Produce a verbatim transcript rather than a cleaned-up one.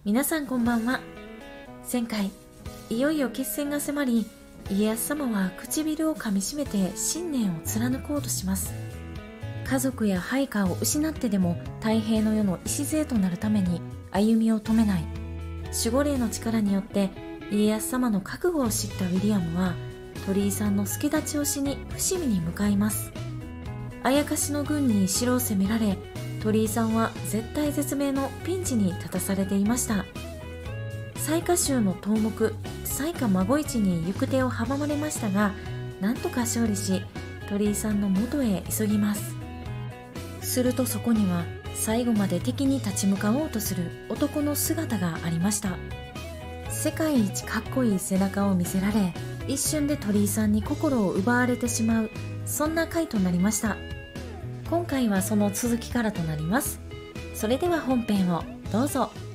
皆さんこんばんは。前回、いよいよ決戦が迫り、家康様は唇を噛みしめて信念を貫こうとします。家族や配下を失ってでも太平の世の礎となるために歩みを止めない守護霊の力によって家康様の覚悟を知ったウィリアムは鳥居さんの助太刀をしに伏見に向かいます。あやかしの軍に城を攻められ、鳥居さんは絶体絶命のピンチに立たされていました。雑賀衆の頭目雑賀孫一に行く手を阻まれましたが、なんとか勝利し鳥居さんの元へ急ぎます。するとそこには最後まで敵に立ち向かおうとする男の姿がありました。世界一かっこいい背中を見せられ、一瞬で鳥居さんに心を奪われてしまう、そんな回となりました。今回はその続きからとなります。それでは本編をどうぞ。